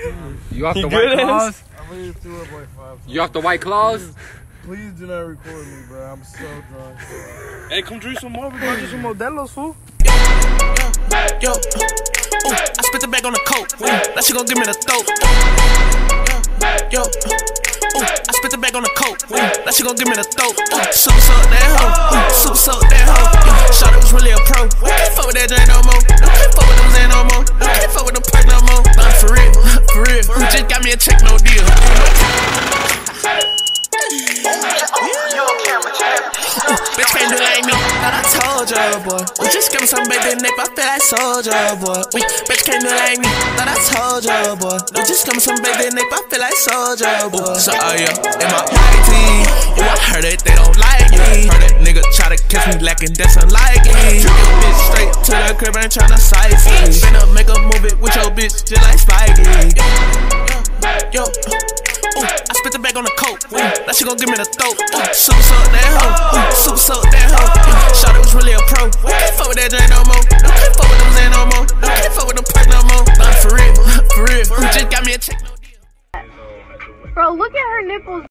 You off the White Claws? I made it through it like 5 times. You off the White Claws? Please do not record me, bro. I'm so drunk. Hey, come drink some more. We gonna get some Modelo's, fool. Yo, ooh, I spit the bag on the coat. That shit gon' give me the throat. Yo, ooh, I spit the bag on the coat. That shit gon' give me the throat. Super soak that hoe. Super soak that hoe. Shawty was really a pro. Can't fuck with that drink no more. Can't fuck with them Zan no more. Can't fuck with them perk no more. For real, for real. Just got me a check, no deal. Bitch can't do like me, thought I told ya, boy. We just give me some baby nip, I feel like soldier, boy. Bitch can't do like me, thought I told ya, boy. We just give me some baby nip, I feel like soldier, boy. So yeah, in my white tee, ooh, I heard it, they don't like me. Heard that nigga try to catch me lacking, that's unlikely. Took your bitch straight to the crib, ain't tryna sight me. Finna make a movie with your bitch, just like Spikey. Yo. Ooh, I spit the bag on the coat. That shit gon' give me the throat. Super soak that hoe. Super soak that hoe. Shawty was really a pro. Can't fuck with that drink no more. Can't fuck with them Zan no more. Can't fuck with them perk no more. For real, for real. Just got me a check, no deal. Bro, look at her nipples.